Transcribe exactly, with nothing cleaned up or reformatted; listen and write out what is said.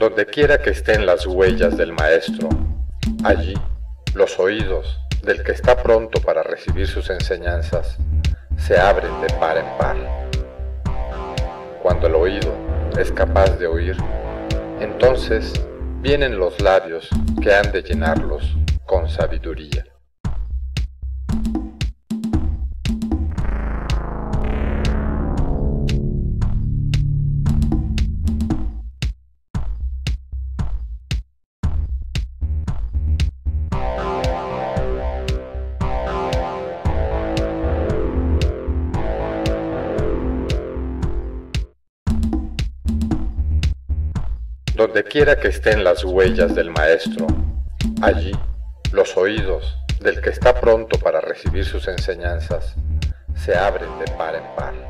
Donde quiera que estén las huellas del maestro, allí los oídos del que está pronto para recibir sus enseñanzas se abren de par en par. Cuando el oído es capaz de oír, entonces vienen los labios que han de llenarlos con sabiduría. Donde quiera que estén las huellas del maestro, allí los oídos del que está pronto para recibir sus enseñanzas se abren de par en par.